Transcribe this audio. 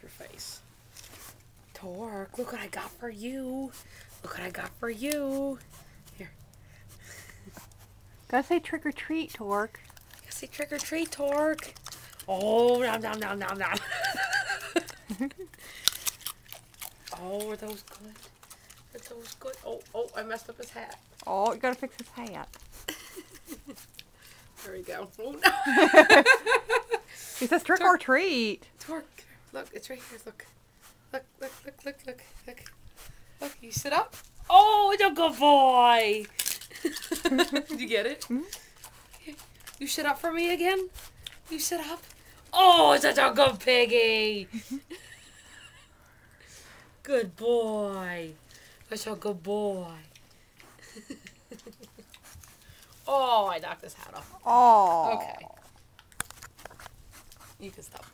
your face. Torc, look what I got for you. Look what I got for you. Here. Gotta say trick or treat, Torc. Gotta say trick or treat, Torc. Oh, nom nom nom nom nom. Oh, are those good? Are those good? Oh, I messed up his hat. Oh, you gotta fix his hat. There we go. Oh, no. He says trick or treat. Torc, look, it's right here. Look. Look, look, look, look, look, look. Look, you sit up. Oh, it's a good boy. Did you get it? Mm-hmm. You sit up for me again? You sit up. Oh, such a good piggy. Good boy. Such a good boy. Oh, I knocked his hat off. Oh. Okay. You can stop.